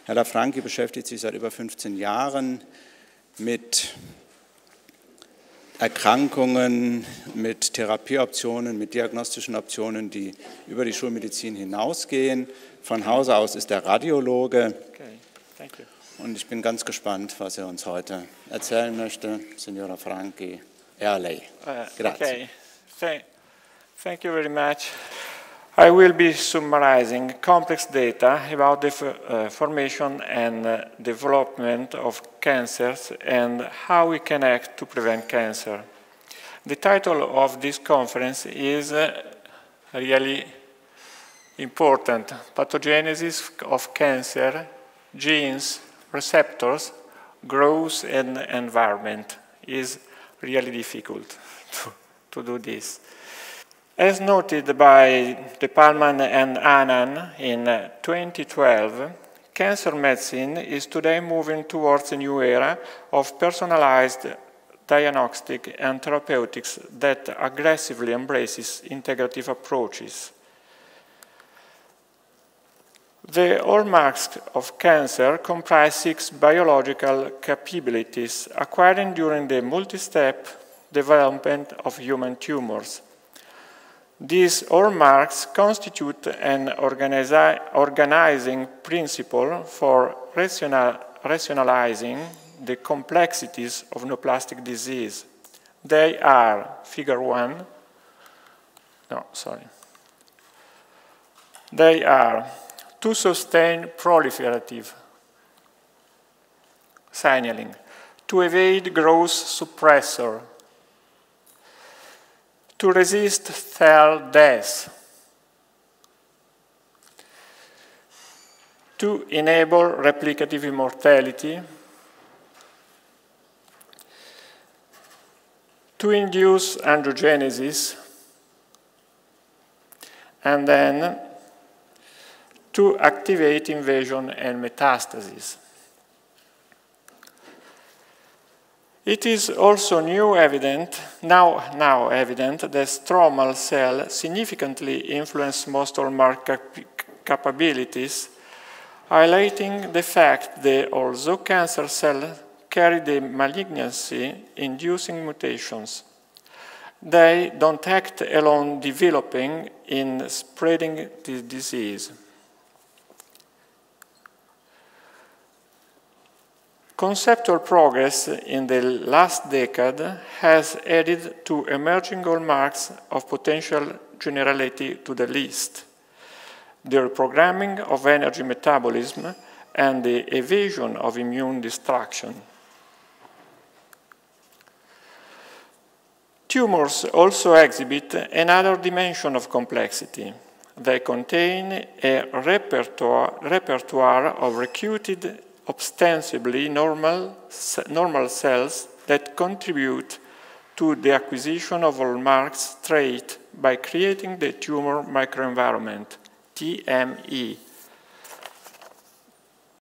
Herr Lafranchi beschäftigt sich seit über 15 Jahren mit Erkrankungen, mit Therapieoptionen, mit diagnostischen Optionen, die über die Schulmedizin hinausgehen. Von Hause aus ist er Radiologe. Okay, thank you. Und ich bin ganz gespannt, was er uns heute erzählen möchte. Signor Lafranchi, è a lei. Grazie. Okay, thank you very much. I will be summarizing complex data about the formation and development of cancers and how we can act to prevent cancer. The title of this conference is really important. Pathogenesis of cancer, genes, receptors, growth and environment. Is really difficult to do this. As noted by De Palman and Annan in 2012, cancer medicine is today moving towards a new era of personalized diagnostic and therapeutics that aggressively embraces integrative approaches. The hallmarks of cancer comprise 6 biological capabilities acquired during the multi-step development of human tumors. These hallmarks constitute an organizing principle for rationalizing the complexities of neoplastic disease. They are, figure 1, they are to sustain proliferative signaling, to evade growth suppressor, to resist cell death, to enable replicative immortality, to induce angiogenesis, and then to activate invasion and metastasis. It is also now evident that stromal cells significantly influence most hallmark capabilities, highlighting the fact that although cancer cells carry the malignancy-inducing mutations, they don't act alone developing in spreading the disease. Conceptual progress in the last decade has added to emerging hallmarks of potential generality to the list: the reprogramming of energy metabolism and the evasion of immune destruction. Tumors also exhibit another dimension of complexity. They contain a repertoire of recruited ostensibly normal cells that contribute to the acquisition of hallmarks traits by creating the tumor microenvironment, TME.